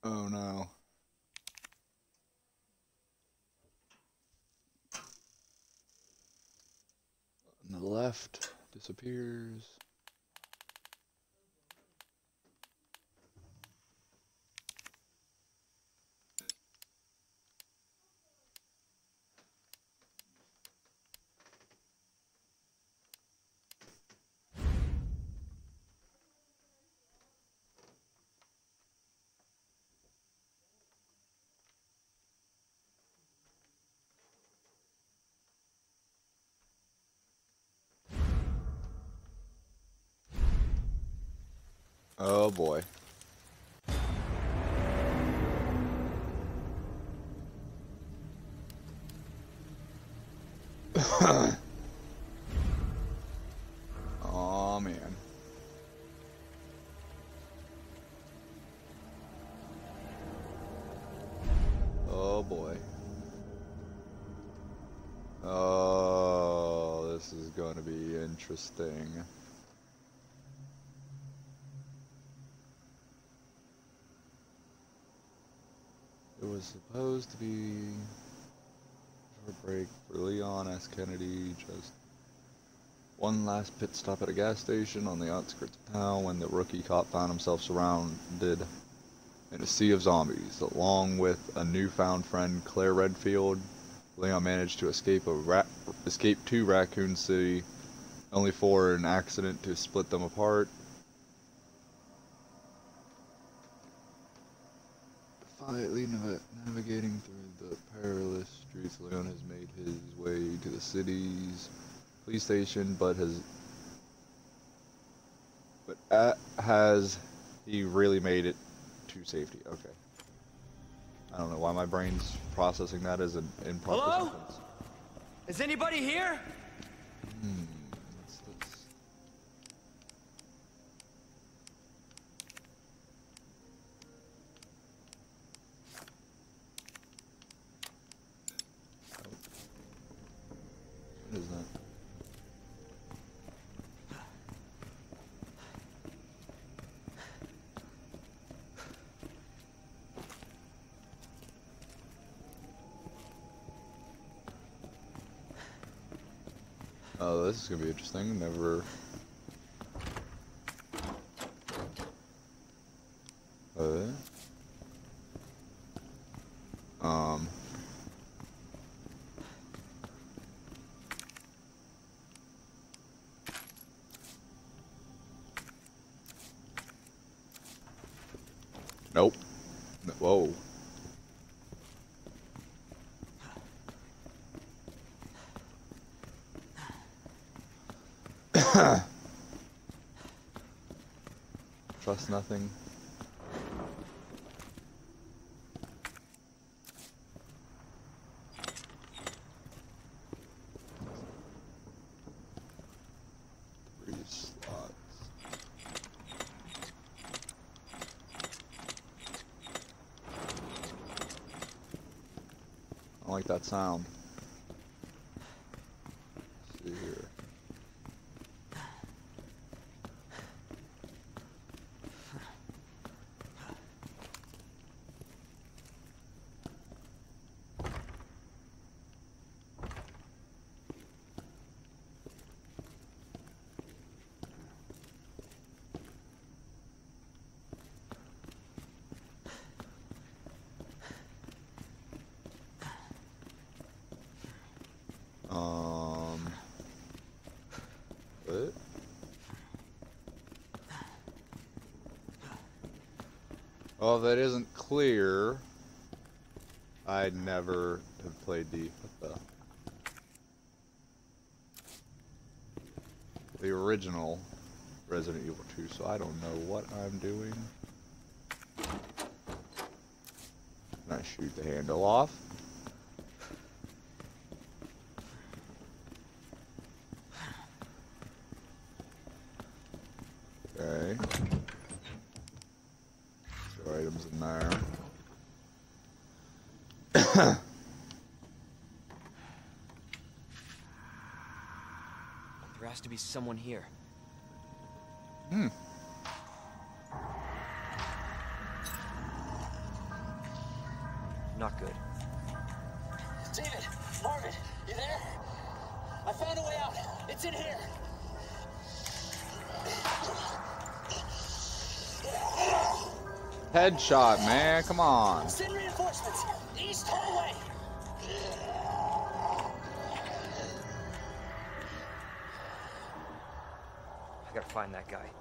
Oh no. On the left disappears. Oh boy. Oh man. Oh boy. Oh, this is going to be interesting. It was supposed to be a short break for Leon S. Kennedy, just one last pit stop at a gas station on the outskirts of town when the rookie cop found himself surrounded in a sea of zombies. Along with a newfound friend, Claire Redfield, Leon managed to escape to Raccoon City, only for an accident to split them apart. Quietly navigating through the perilous streets, Leon has made his way to the city's police station, has he really made it to safety? Okay. I don't know why my brain's processing that as an improper Hello? sentence. Is anybody here? What's this? Oh. What is that? Oh, this is gonna be interesting. Never. Um. Nope. Whoa. Trust nothing. Three slots. I don't like that sound. Let's see here. What? Well, if that isn't clear, I'd never have played the original Resident Evil 2, so I don't know what I'm doing. Can I shoot the handle off? Okay. Show items in there. There has to be someone here. It's in here. Headshot, man. Come on. Send reinforcements. East hallway. I gotta find that guy.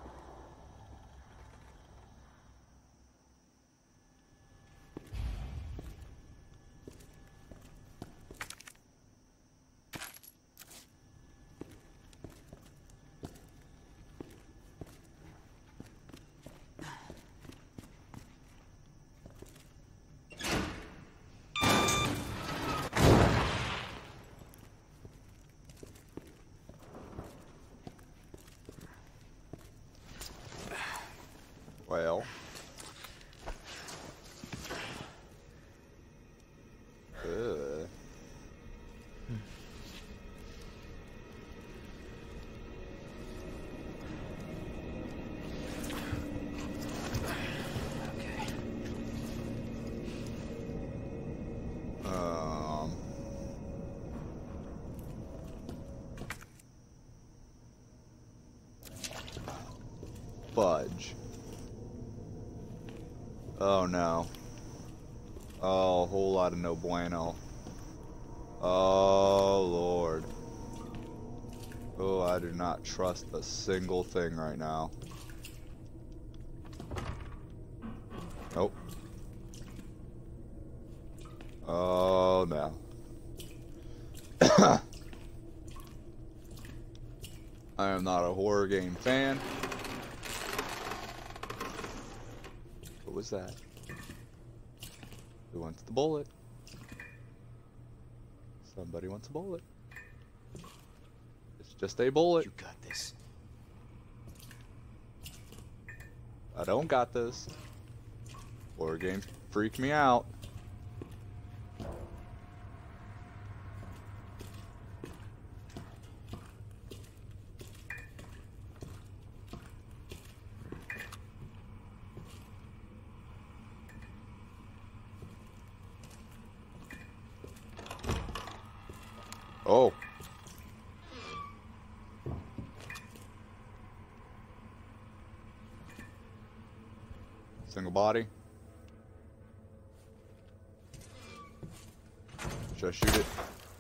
Well. Okay. Fudge. Oh no. Oh, a whole lot of no bueno. Oh Lord. Oh, I do not trust a single thing right now. Nope. Oh no. I am not a horror game fan. What was that? Who wants the bullet? Somebody wants a bullet. It's just a bullet. You got this. I don't got this. Horror games freak me out. Oh. Single body. Should I shoot it?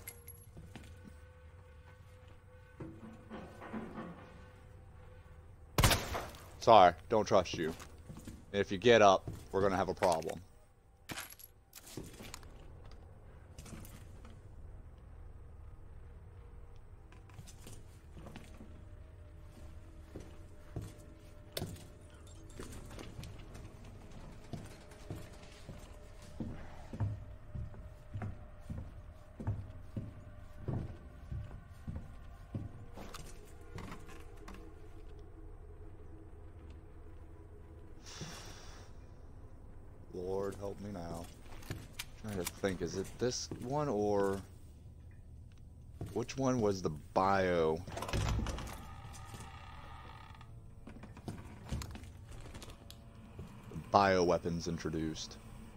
Sorry, don't trust you. If you get up, we're gonna have a problem. Lord help me now. I'm trying to think, is it this one or which one was the bio? Bioweapons introduced.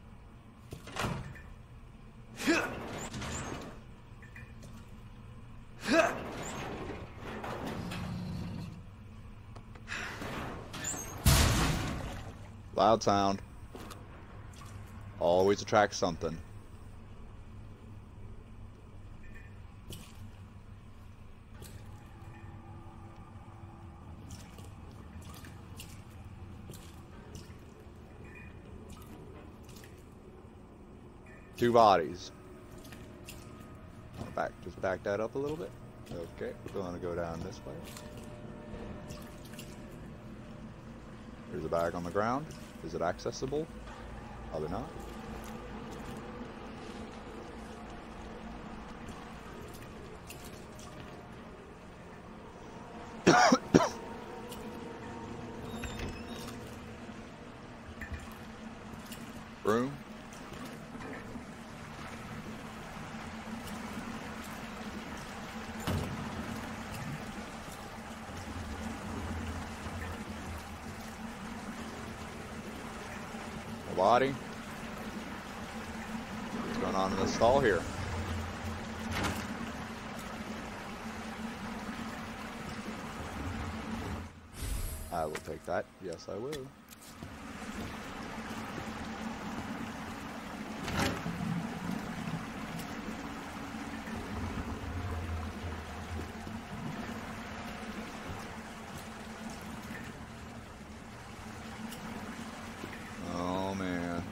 Loud sound. Always attracts something. Two bodies. Just back that up a little bit. Okay, we want to go down this way. There's a bag on the ground. Is it accessible? Probably not. Room. A body. What's going on in this stall here? I will take that. Yes, I will. Oh, man.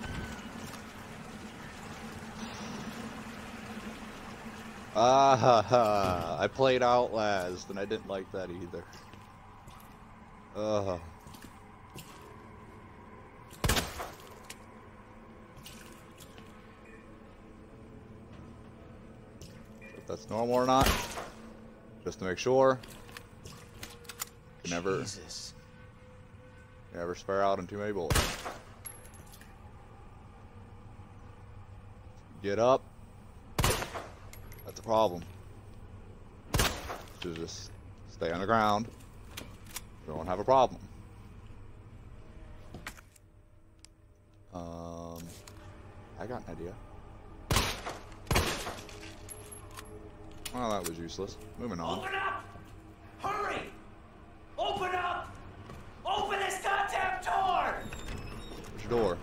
Ah, ha, ha. I played Outlast, and I didn't like that either. Ugh. If that's normal or not, just to make sure. You never spare out on too many bullets. Get up. That's a problem. So just stay on the ground. We won't have a problem. I got an idea. Well, that was useless. Moving on. Open up! Hurry! Open up! Open this goddamn door! Where's your door?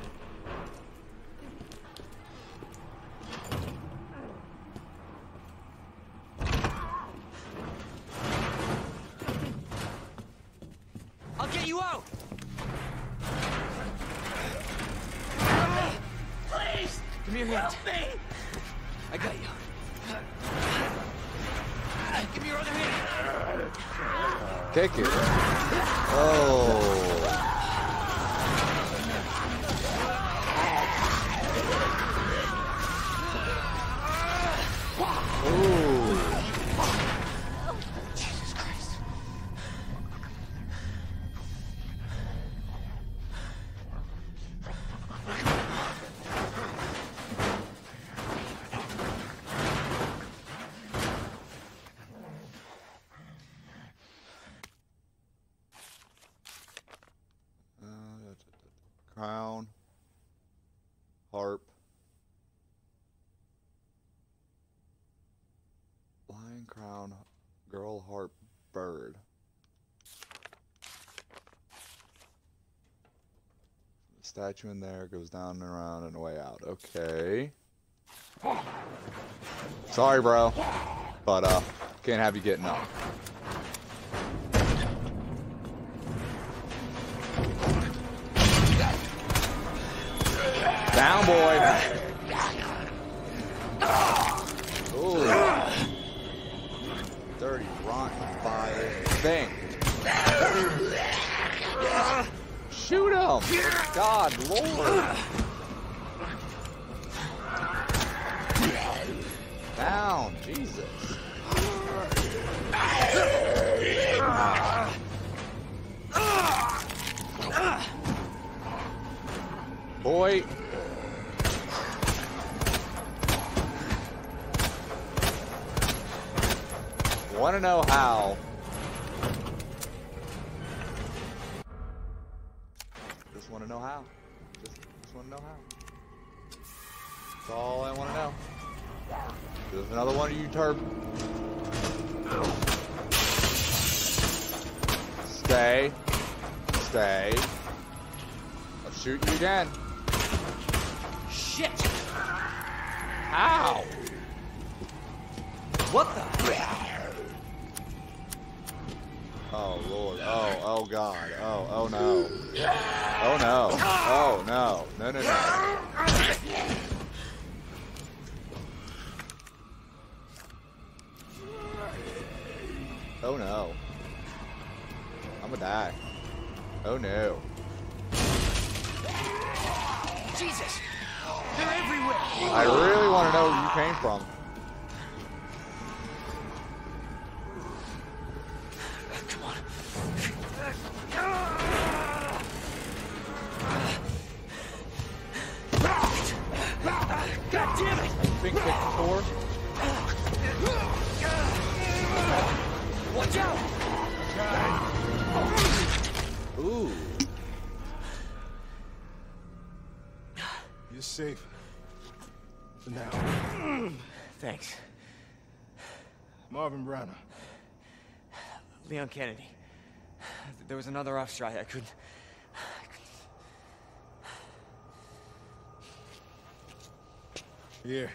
I'll get you out! Please! Give me your hand. Help me! I got you. Give me your other hand. Kick it. Oh. Ooh. Jesus Christ. Crown, harp, lion, crown, girl, harp, bird. The statue in there goes down and around and way out. Okay. Sorry, bro, but can't have you getting up. Down, boy. Ooh. Dirty, rotten fire thing. Shoot him. God, Lord. Down, Jesus. Boy. Want to know how? Just want to know how. Just want to know how. That's all I want to know. There's another one of you turb. Stay. Stay. I'll shoot you again. Shit! Ow! What the? Oh Lord! Oh God! Oh no! Oh no! Oh no! No! Oh no! I'm gonna die. Oh no! Jesus! They're everywhere! I really want to know where you came from. Come on. God damn it! Pink 54. Watch out! Ooh. You're safe. For now. Thanks. Marvin Browner. Leon Kennedy. There was another officer. I couldn't... Here.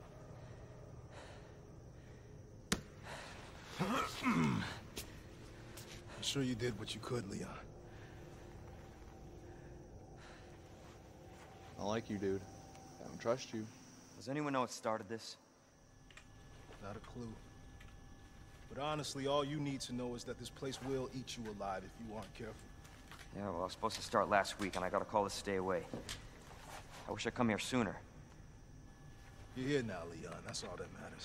I'm sure you did what you could, Leon. I like you, dude. I don't trust you. Does anyone know what started this? Not a clue. But honestly, all you need to know is that this place will eat you alive if you aren't careful. Yeah, well, I was supposed to start last week, and I got a call to stay away. I wish I'd come here sooner. You're here now, Leon. That's all that matters.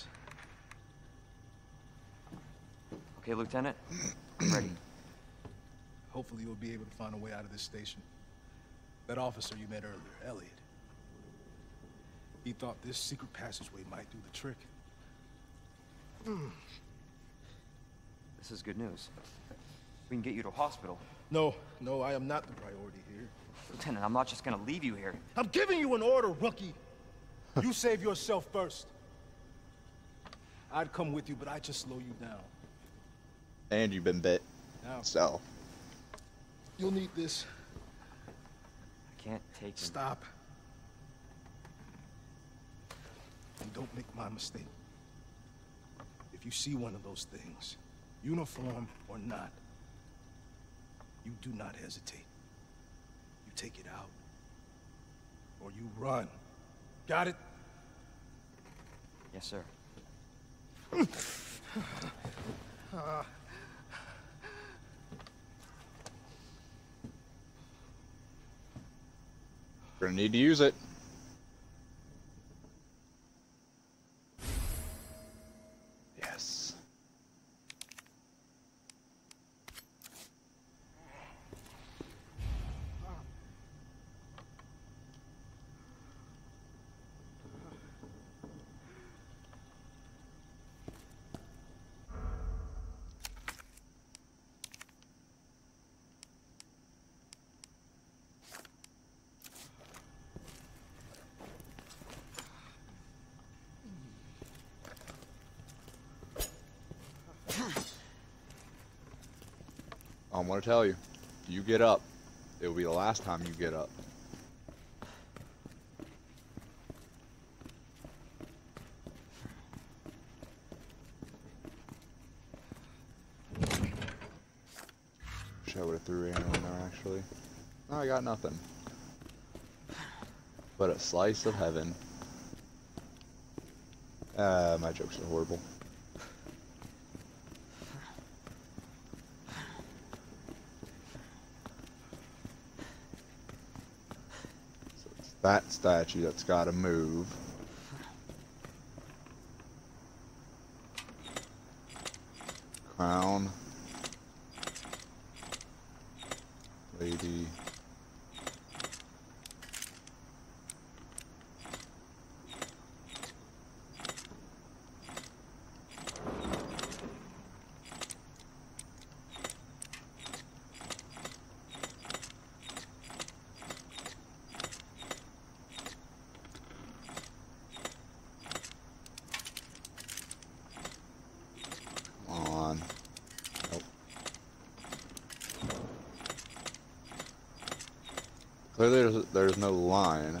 Okay, Lieutenant? I'm ready. Hopefully you'll be able to find a way out of this station. That officer you met earlier, Elliot. He thought this secret passageway might do the trick. This is good news. We can get you to a hospital. No, I am not the priority here. Lieutenant, I'm not just gonna leave you here. I'm giving you an order, rookie. You save yourself first. I'd come with you, but I'd just slow you down. And you've been bit. Now, So. you'll need this. I can't take him. Stop. And don't make my mistake. If you see one of those things, uniform or not, you do not hesitate. You take it out. Or you run. Got it? Yes, sir. We're gonna need to use it. Yes. I want to tell you, you get up, it will be the last time you get up. Wish I would have threw ammo in there, actually. No, I got nothing. But a slice of heaven. My jokes are horrible. That statue that's got to move. Crown. Lady. Clearly there's no line.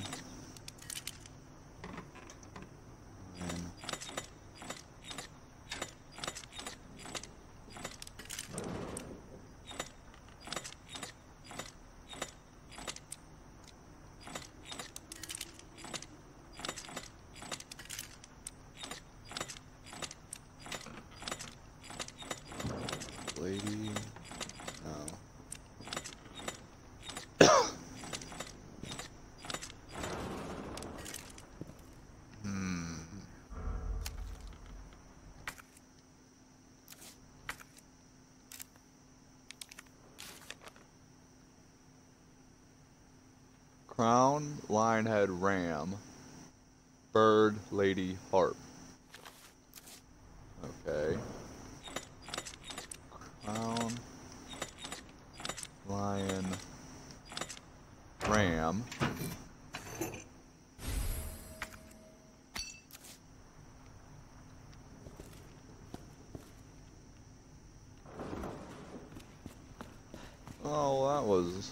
Lady. No. Crown, Lionhead, Ram, Bird, Lady, Harp. Okay. Crown, Lion, Ram. Oh, that was...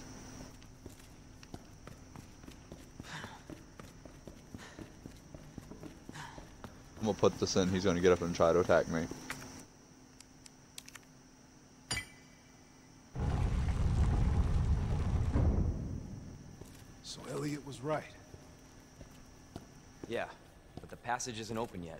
I'm gonna put this in, he's gonna get up and try to attack me. So Elliot was right. Yeah, but the passage isn't open yet.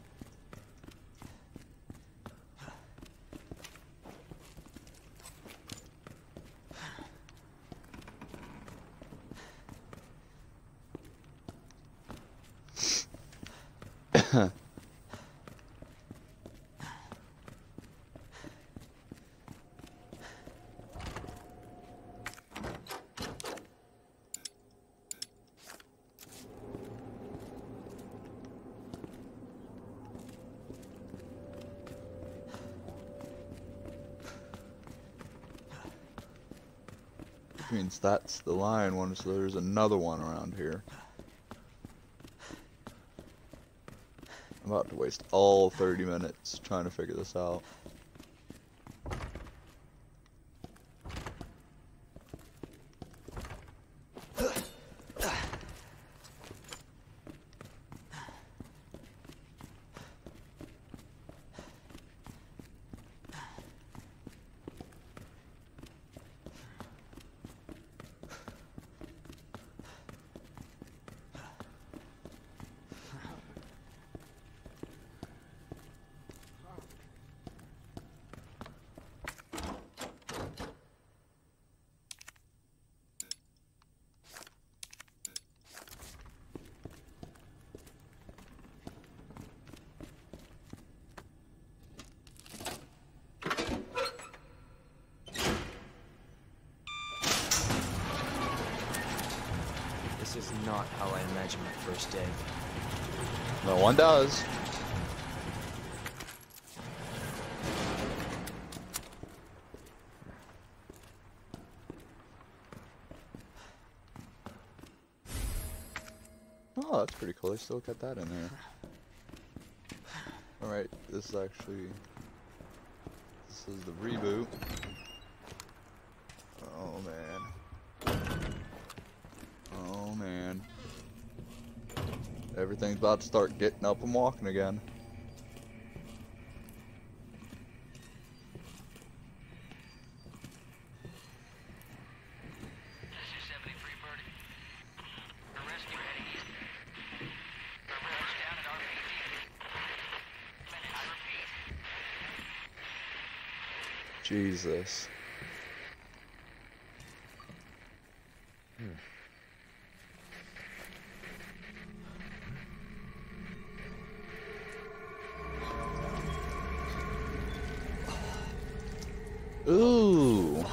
Means that's the lion one, so there's another one around here. I'm about to waste all 30 minutes trying to figure this out. This is not how I imagined my first day. No one does. Oh, that's pretty cool. They still got that in there. Alright, this is actually... This is the reboot. Oh, man. Oh, man. Everything's about to start getting up and walking again. Jesus. Ooh.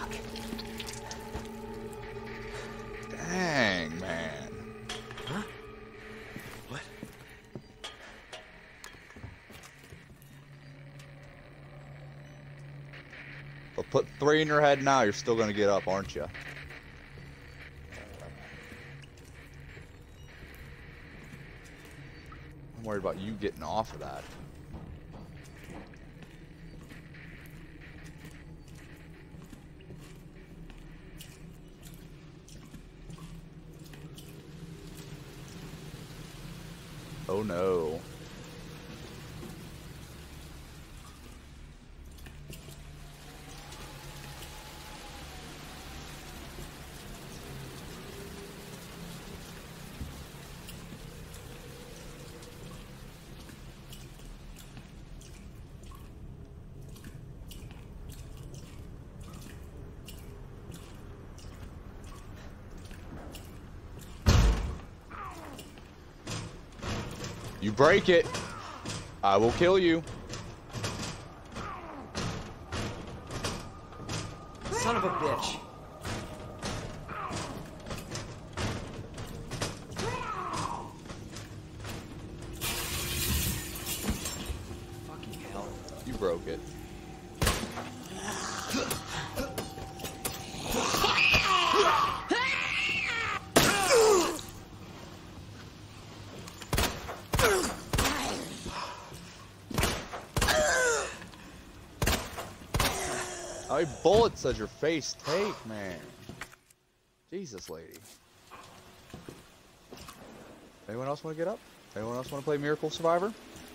Dang, man. Huh? What? I'll put 3 in your head now, you're still gonna get up, aren't you? I'm worried about you getting off of that. Oh no. You break it, I will kill you. Son of a bitch. Fucking hell. You broke it. How many bullets does your face take, man? Jesus, lady. Anyone else want to get up? Anyone else want to play Miracle Survivor?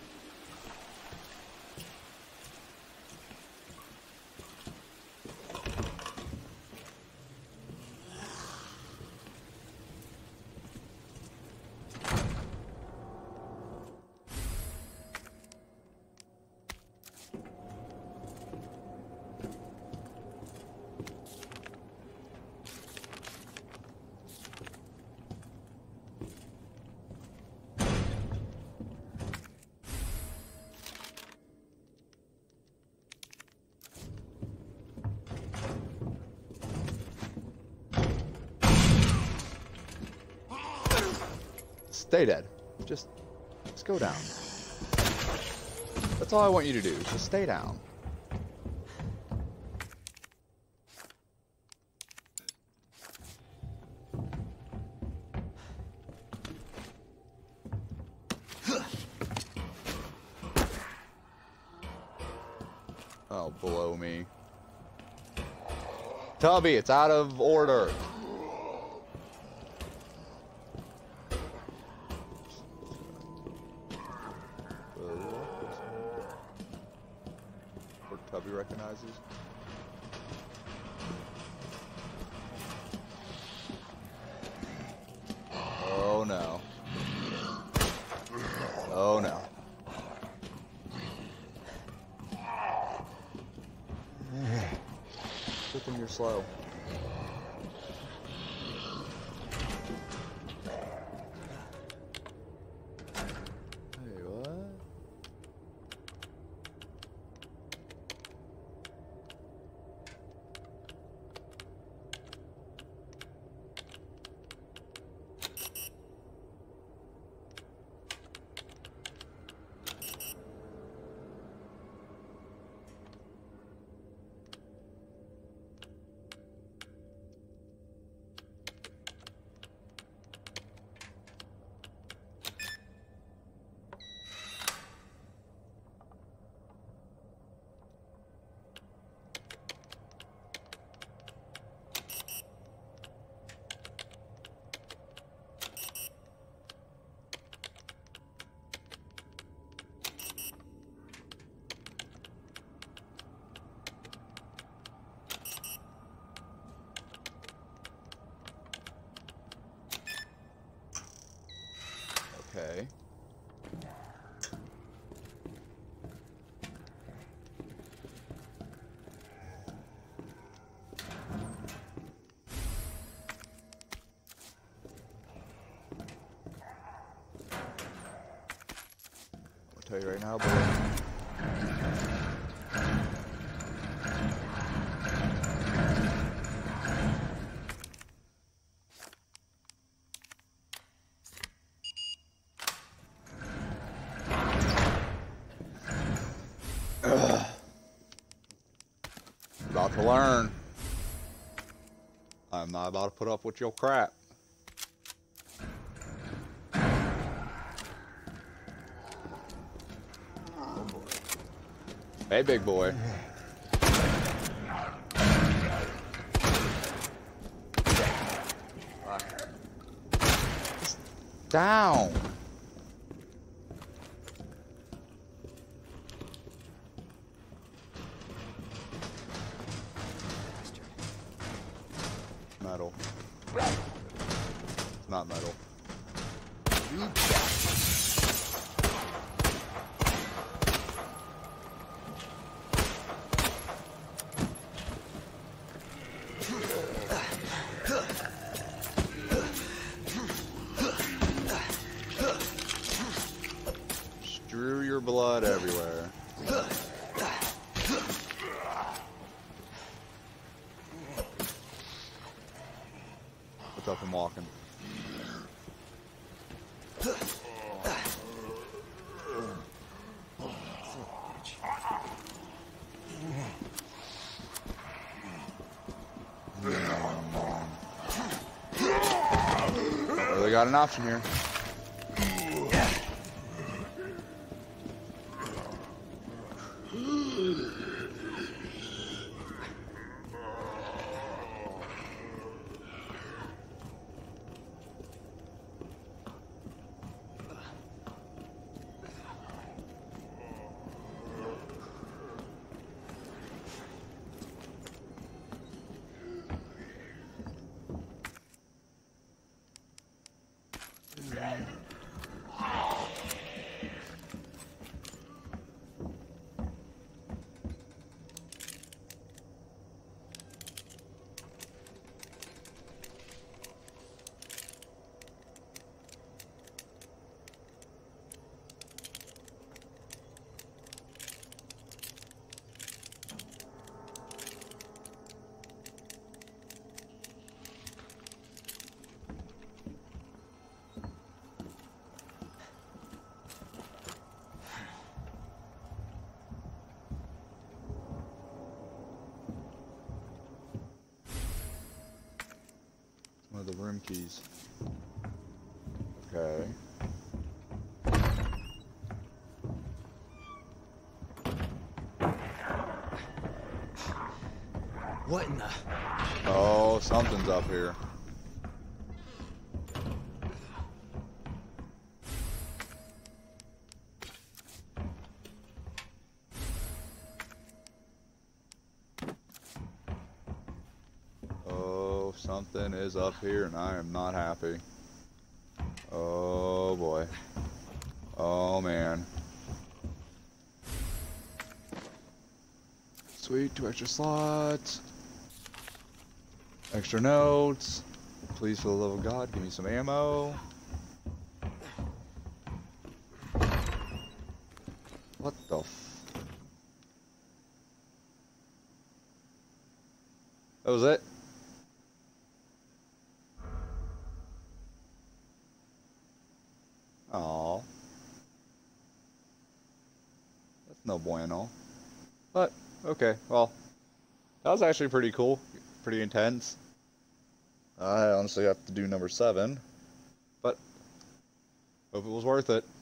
Stay dead. Just go down. That's all I want you to do. Just stay down. Oh, below me. Tubby, it's out of order. Tubby recognizes. Oh no. Oh no. Good thing you're slow. Hey, what? Okay. I'll tell you right now, boy. About to learn. I'm not about to put up with your crap. Oh boy. Hey, big boy. Just down. Metal. It's not metal. Strew your blood everywhere. What's up? I'm walking. Really got an option here. of the room keys. Okay. What in the... Oh, something's up here. Oh, something is up here and I am not happy. Oh boy. Oh man. Sweet, 2 extra slots. Extra notes. Please, for the love of God, give me some ammo. What the f... That was it? Aww. That's no bueno. But, okay, well. That was actually pretty cool. Pretty intense. I honestly have to do number 7. But, hope it was worth it.